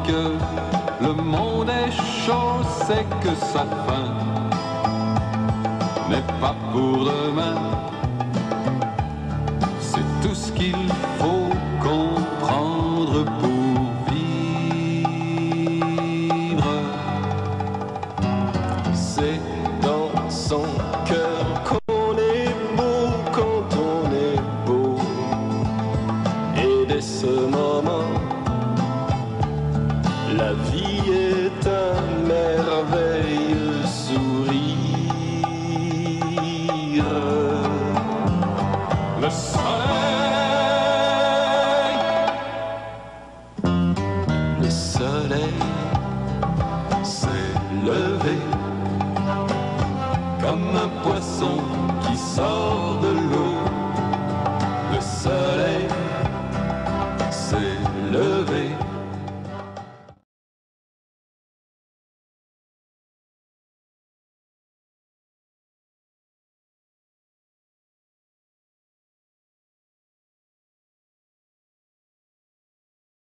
que le monde est chaud, c'est que sa fin n'est pas pour demain. C'est tout ce qu'il faut comprendre pour vivre. C'est dans son cœur qu'on est beau quand on est beau. Et dès ce moment, la vie est un merveilleux sourire. Le soleil, le soleil